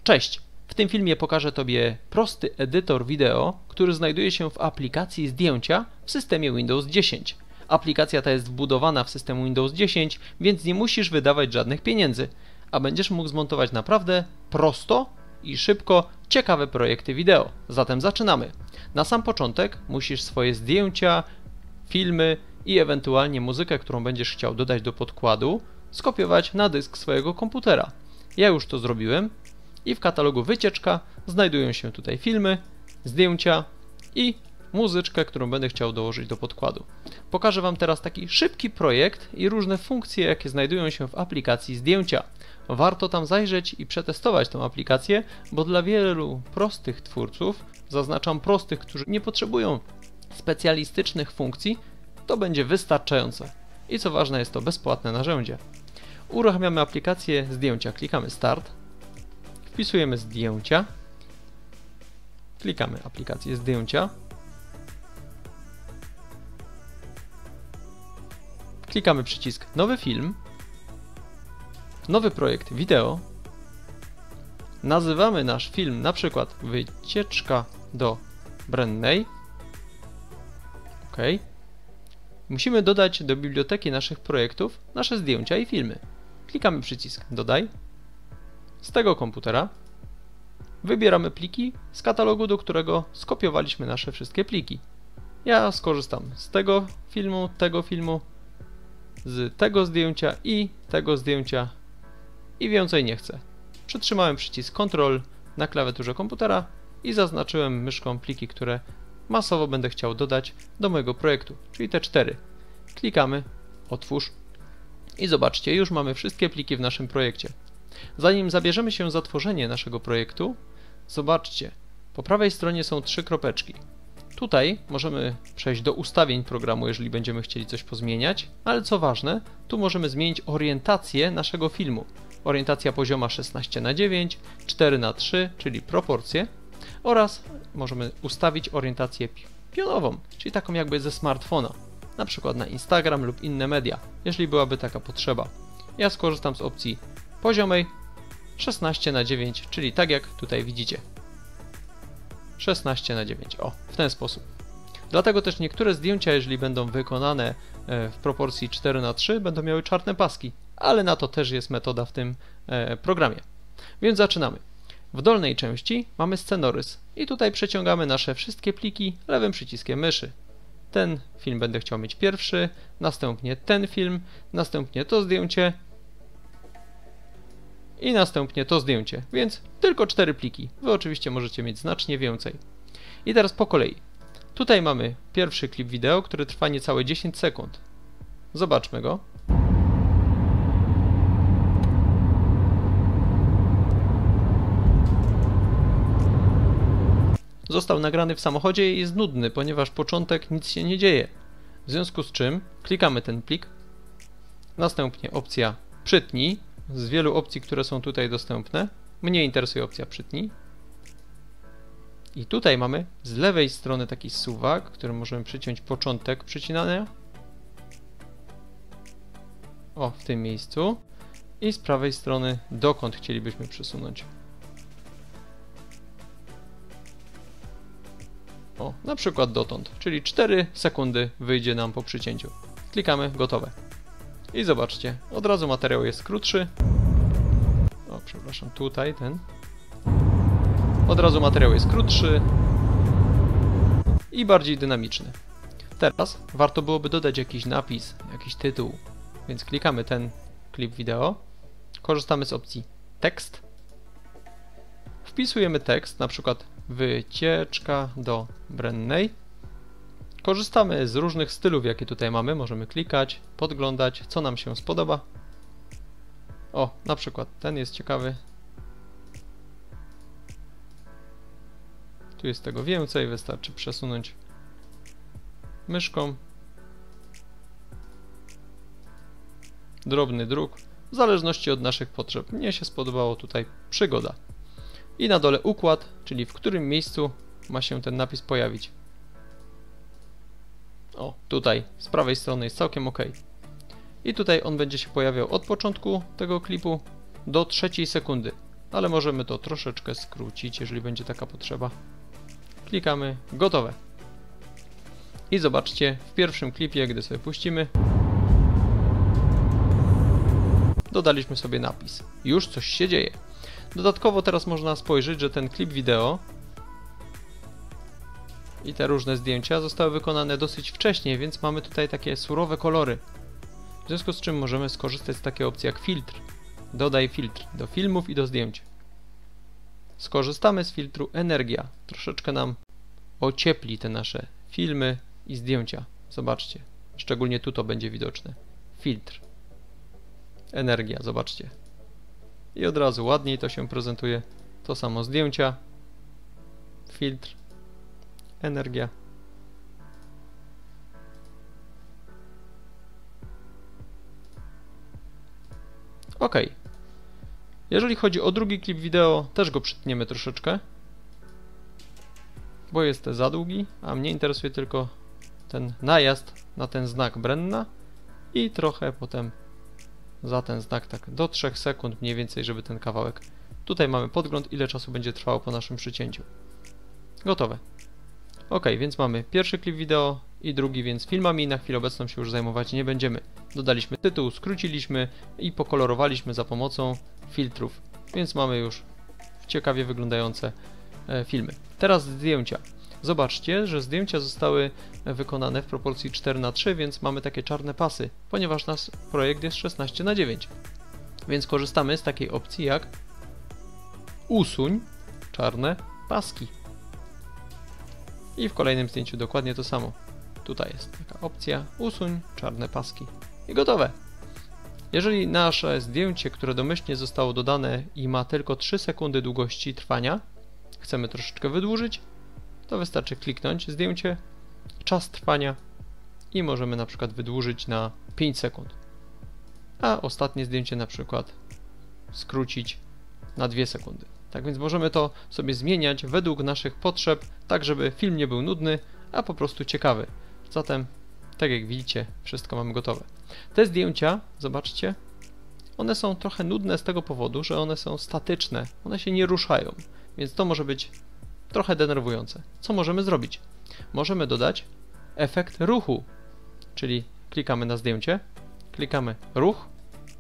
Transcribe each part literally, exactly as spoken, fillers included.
Cześć! W tym filmie pokażę Tobie prosty edytor wideo, który znajduje się w aplikacji zdjęcia w systemie Windows dziesięć. Aplikacja ta jest wbudowana w system Windows dziesięć, więc nie musisz wydawać żadnych pieniędzy, a będziesz mógł zmontować naprawdę prosto i szybko ciekawe projekty wideo. Zatem zaczynamy. Na sam początek musisz swoje zdjęcia, filmy i ewentualnie muzykę, którą będziesz chciał dodać do podkładu, skopiować na dysk swojego komputera. Ja już to zrobiłem i w katalogu wycieczka znajdują się tutaj filmy, zdjęcia i muzyczkę, którą będę chciał dołożyć do podkładu. Pokażę Wam teraz taki szybki projekt i różne funkcje, jakie znajdują się w aplikacji zdjęcia. Warto tam zajrzeć i przetestować tę aplikację, bo dla wielu prostych twórców, zaznaczam prostych, którzy nie potrzebują specjalistycznych funkcji, to będzie wystarczające. I co ważne, jest to bezpłatne narzędzie. Uruchamiamy aplikację zdjęcia, klikamy Start, wpisujemy zdjęcia, klikamy aplikację zdjęcia, klikamy przycisk Nowy film, Nowy projekt wideo, nazywamy nasz film na przykład Wycieczka do Brennej. OK. Musimy dodać do biblioteki naszych projektów nasze zdjęcia i filmy. Klikamy przycisk Dodaj. Z tego komputera wybieramy pliki z katalogu, do którego skopiowaliśmy nasze wszystkie pliki. Ja skorzystam z tego filmu, tego filmu, z tego zdjęcia i tego zdjęcia i więcej nie chcę. Przytrzymałem przycisk Ctrl na klawiaturze komputera i zaznaczyłem myszką pliki, które masowo będę chciał dodać do mojego projektu, czyli te cztery. Klikamy Otwórz i zobaczcie, już mamy wszystkie pliki w naszym projekcie. Zanim zabierzemy się za tworzenie naszego projektu, zobaczcie, po prawej stronie są trzy kropeczki. Tutaj możemy przejść do ustawień programu, jeżeli będziemy chcieli coś pozmieniać, ale co ważne, tu możemy zmienić orientację naszego filmu. Orientacja pozioma szesnaście na dziewięć, cztery na trzy, czyli proporcje, oraz możemy ustawić orientację pionową, czyli taką jakby ze smartfona, na przykład na Instagram lub inne media, jeżeli byłaby taka potrzeba. Ja skorzystam z opcji poziomej szesnaście na dziewięć, czyli tak jak tutaj widzicie. szesnaście na dziewięć, o, w ten sposób. Dlatego też niektóre zdjęcia, jeżeli będą wykonane w proporcji cztery na trzy, będą miały czarne paski, ale na to też jest metoda w tym programie. Więc zaczynamy. W dolnej części mamy scenorys i tutaj przeciągamy nasze wszystkie pliki lewym przyciskiem myszy. Ten film będę chciał mieć pierwszy, następnie ten film, następnie to zdjęcie i następnie to zdjęcie, więc tylko cztery pliki. Wy oczywiście możecie mieć znacznie więcej. I teraz po kolei. Tutaj mamy pierwszy klip wideo, który trwa niecałe dziesięć sekund. Zobaczmy go. Został nagrany w samochodzie i jest nudny, ponieważ początek nic się nie dzieje. W związku z czym klikamy ten plik, następnie opcja Przytnij. Z wielu opcji, które są tutaj dostępne, mnie interesuje opcja Przytnij. I tutaj mamy z lewej strony taki suwak, którym możemy przyciąć początek przycinania. O, w tym miejscu. I z prawej strony dokąd chcielibyśmy przesunąć. O, na przykład dotąd, czyli cztery sekundy wyjdzie nam po przycięciu. Klikamy gotowe. I zobaczcie, od razu materiał jest krótszy. O, przepraszam, tutaj ten. Od razu materiał jest krótszy i bardziej dynamiczny. Teraz warto byłoby dodać jakiś napis, jakiś tytuł, więc klikamy ten klip wideo. Korzystamy z opcji tekst. Wpisujemy tekst, na przykład Wycieczka do Brennej. Korzystamy z różnych stylów, jakie tutaj mamy. Możemy klikać, podglądać, co nam się spodoba. O, na przykład ten jest ciekawy. Tu jest tego więcej, wystarczy przesunąć myszką. Drobny druk, w zależności od naszych potrzeb. Mnie się spodobało tutaj przygoda. I na dole układ, czyli w którym miejscu ma się ten napis pojawić. O, tutaj z prawej strony jest całkiem ok. I tutaj on będzie się pojawiał od początku tego klipu do trzeciej sekundy. ale możemy to troszeczkę skrócić, jeżeli będzie taka potrzeba. Klikamy, gotowe. I zobaczcie, w pierwszym klipie, gdy sobie puścimy, dodaliśmy sobie napis. Już coś się dzieje. Dodatkowo teraz można spojrzeć, że ten klip wideo i te różne zdjęcia zostały wykonane dosyć wcześnie, więc mamy tutaj takie surowe kolory. W związku z czym możemy skorzystać z takiej opcji jak filtr. Dodaj filtr do filmów i do zdjęć. Skorzystamy z filtru energia. Troszeczkę nam ociepli te nasze filmy i zdjęcia. Zobaczcie. Szczególnie tu to będzie widoczne. Filtr. Energia, zobaczcie. I od razu ładniej to się prezentuje. To samo zdjęcia. Filtr. Energia. OK. Jeżeli chodzi o drugi klip wideo, też go przytniemy troszeczkę, bo jest za długi, a mnie interesuje tylko ten najazd na ten znak Brenna i trochę potem za ten znak, tak do trzech sekund mniej więcej, żeby ten kawałek. Tutaj mamy podgląd, ile czasu będzie trwało po naszym przycięciu. Gotowe. OK, więc mamy pierwszy klip wideo i drugi, więc filmami na chwilę obecną się już zajmować nie będziemy. Dodaliśmy tytuł, skróciliśmy i pokolorowaliśmy za pomocą filtrów, więc mamy już ciekawie wyglądające e, filmy. Teraz zdjęcia. Zobaczcie, że zdjęcia zostały wykonane w proporcji cztery na trzy, więc mamy takie czarne pasy, ponieważ nasz projekt jest szesnaście na dziewięć. Więc korzystamy z takiej opcji jak usuń czarne paski. I w kolejnym zdjęciu dokładnie to samo. Tutaj jest taka opcja usuń czarne paski. I gotowe. Jeżeli nasze zdjęcie, które domyślnie zostało dodane i ma tylko trzy sekundy długości trwania, chcemy troszeczkę wydłużyć, to wystarczy kliknąć zdjęcie, czas trwania i możemy na przykład wydłużyć na pięć sekund. A ostatnie zdjęcie na przykład skrócić na dwie sekundy. Tak więc możemy to sobie zmieniać według naszych potrzeb, tak żeby film nie był nudny, a po prostu ciekawy. Zatem, tak jak widzicie, wszystko mamy gotowe. Te zdjęcia, zobaczcie, one są trochę nudne z tego powodu, że one są statyczne, one się nie ruszają, więc to może być trochę denerwujące. Co możemy zrobić? Możemy dodać efekt ruchu, czyli klikamy na zdjęcie, klikamy ruch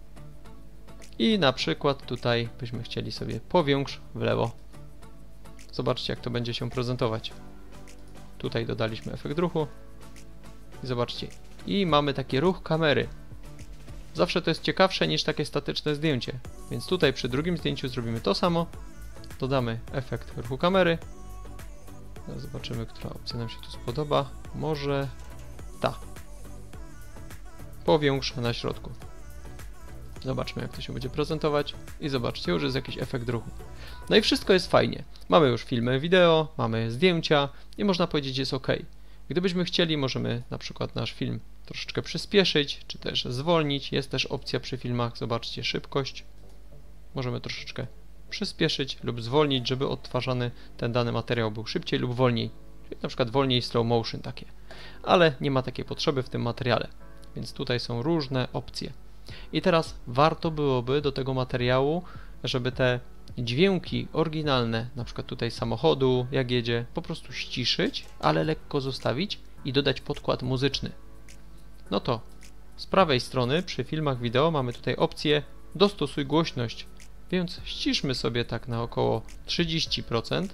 i na przykład tutaj byśmy chcieli sobie powiększ w lewo. Zobaczcie, jak to będzie się prezentować. Tutaj dodaliśmy efekt ruchu i zobaczcie. I mamy taki ruch kamery. Zawsze to jest ciekawsze niż takie statyczne zdjęcie, więc tutaj przy drugim zdjęciu zrobimy to samo. Dodamy efekt ruchu kamery. Teraz zobaczymy, która opcja nam się tu spodoba. Może ta. Powiększ na środku. Zobaczmy, jak to się będzie prezentować. I zobaczcie, już jest jakiś efekt ruchu. No i wszystko jest fajnie. Mamy już filmy, wideo, mamy zdjęcia i można powiedzieć, jest OK. Gdybyśmy chcieli, możemy na przykład nasz film troszeczkę przyspieszyć, czy też zwolnić. Jest też opcja przy filmach, zobaczcie, szybkość. Możemy troszeczkę przyspieszyć lub zwolnić, żeby odtwarzany ten dany materiał był szybciej lub wolniej. Czyli na przykład wolniej slow motion takie. Ale nie ma takiej potrzeby w tym materiale. Więc tutaj są różne opcje. I teraz warto byłoby do tego materiału, żeby te dźwięki oryginalne, na przykład tutaj samochodu, jak jedzie, po prostu ściszyć, ale lekko zostawić i dodać podkład muzyczny. No to z prawej strony przy filmach wideo mamy tutaj opcję dostosuj głośność, więc ściszmy sobie tak na około trzydzieści procent.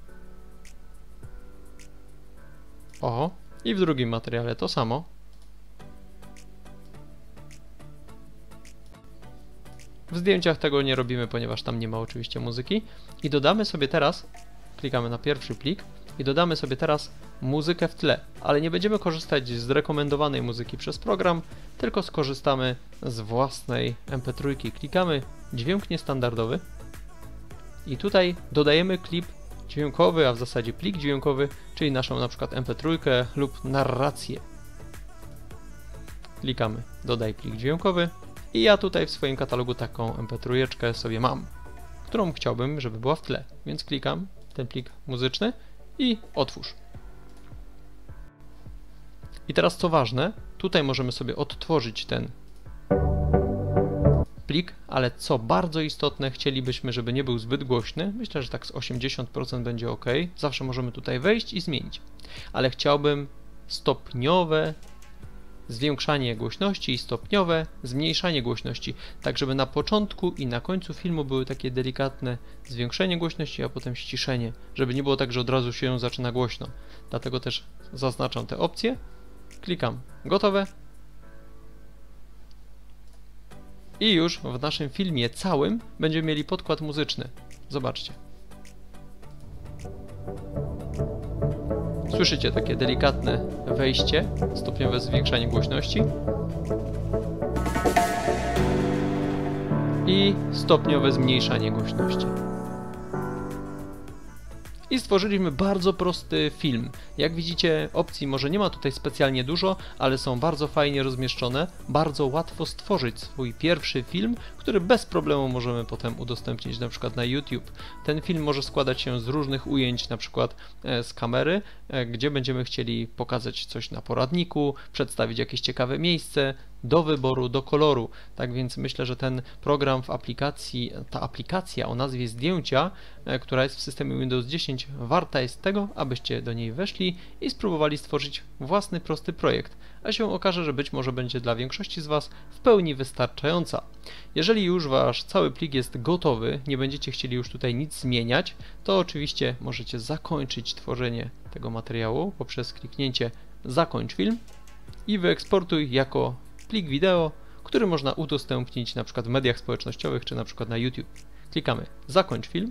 O, i w drugim materiale to samo. W zdjęciach tego nie robimy, ponieważ tam nie ma oczywiście muzyki. I dodamy sobie teraz, klikamy na pierwszy plik i dodamy sobie teraz muzykę w tle, ale nie będziemy korzystać z rekomendowanej muzyki przez program, tylko skorzystamy z własnej em pe trzy. Klikamy dźwięk niestandardowy i tutaj dodajemy klip dźwiękowy, a w zasadzie plik dźwiękowy, czyli naszą na przykład em pe trzy lub narrację. Klikamy dodaj plik dźwiękowy. I ja tutaj w swoim katalogu taką em pe trzy sobie mam, którą chciałbym, żeby była w tle. Więc klikam ten plik muzyczny i otwórz. I teraz co ważne, tutaj możemy sobie odtworzyć ten plik, ale co bardzo istotne, chcielibyśmy, żeby nie był zbyt głośny. Myślę, że tak z osiemdziesiąt procent będzie ok. Zawsze możemy tutaj wejść i zmienić. Ale chciałbym stopniowe zwiększanie głośności i stopniowe zmniejszanie głośności, tak żeby na początku i na końcu filmu były takie delikatne zwiększenie głośności, a potem ściszenie, żeby nie było tak, że od razu się zaczyna głośno. Dlatego też zaznaczam te opcje, klikam gotowe i już w naszym filmie całym będziemy mieli podkład muzyczny. Zobaczcie. Słyszycie takie delikatne wejście, stopniowe zwiększanie głośności i stopniowe zmniejszanie głośności. I stworzyliśmy bardzo prosty film. Jak widzicie, opcji może nie ma tutaj specjalnie dużo, ale są bardzo fajnie rozmieszczone. Bardzo łatwo stworzyć swój pierwszy film, który bez problemu możemy potem udostępnić na przykład na YouTube. Ten film może składać się z różnych ujęć, na przykład z kamery, gdzie będziemy chcieli pokazać coś na poradniku, przedstawić jakieś ciekawe miejsce, do wyboru, do koloru. Tak więc myślę, że ten program w aplikacji, ta aplikacja o nazwie Zdjęcia, która jest w systemie Windows dziesięć, warta jest tego, abyście do niej weszli i spróbowali stworzyć własny prosty projekt, a się okaże, że być może będzie dla większości z Was w pełni wystarczająca. Jeżeli już Wasz cały plik jest gotowy, nie będziecie chcieli już tutaj nic zmieniać, to oczywiście możecie zakończyć tworzenie tego materiału poprzez kliknięcie Zakończ film i wyeksportuj jako plik wideo, który można udostępnić na przykład w mediach społecznościowych czy na przykład na YouTube. Klikamy Zakończ film.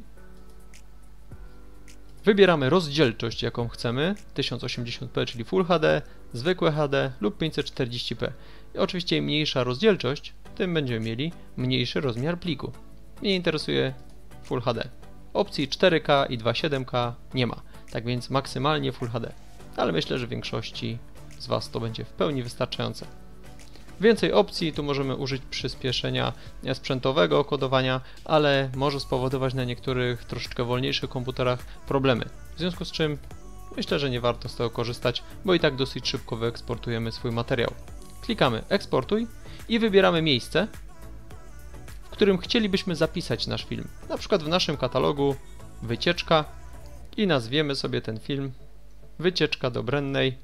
Wybieramy rozdzielczość, jaką chcemy, tysiąc osiemdziesiąt p, czyli Full H D, zwykłe H D lub pięćset czterdzieści p. I oczywiście im mniejsza rozdzielczość, tym będziemy mieli mniejszy rozmiar pliku. Mnie interesuje Full H D. Opcji cztery K i dwa przecinek siedem K nie ma, tak więc maksymalnie Full H D. Ale myślę, że większości z Was to będzie w pełni wystarczające. Więcej opcji, tu możemy użyć przyspieszenia sprzętowego kodowania, ale może spowodować na niektórych troszeczkę wolniejszych komputerach problemy. W związku z czym myślę, że nie warto z tego korzystać, bo i tak dosyć szybko wyeksportujemy swój materiał. Klikamy Eksportuj i wybieramy miejsce, w którym chcielibyśmy zapisać nasz film. Na przykład w naszym katalogu wycieczka i nazwiemy sobie ten film Wycieczka do Brennej.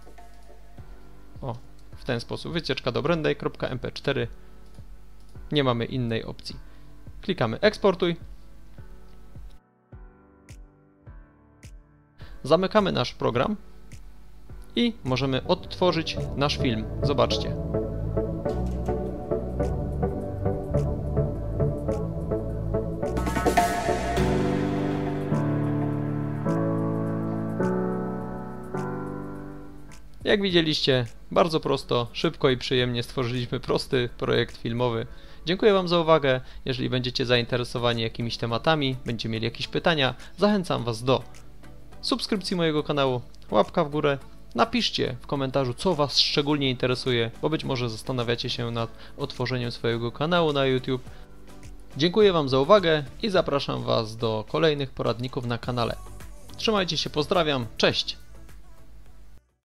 O. W ten sposób, wycieczka do brennej kropka em pe cztery. Nie mamy innej opcji. Klikamy Eksportuj. Zamykamy nasz program i możemy odtworzyć nasz film. Zobaczcie. Jak widzieliście, bardzo prosto, szybko i przyjemnie stworzyliśmy prosty projekt filmowy. Dziękuję Wam za uwagę. Jeżeli będziecie zainteresowani jakimiś tematami, będziecie mieli jakieś pytania, zachęcam Was do subskrypcji mojego kanału, łapka w górę. Napiszcie w komentarzu, co Was szczególnie interesuje, bo być może zastanawiacie się nad otworzeniem swojego kanału na YouTube. Dziękuję Wam za uwagę i zapraszam Was do kolejnych poradników na kanale. Trzymajcie się, pozdrawiam, cześć!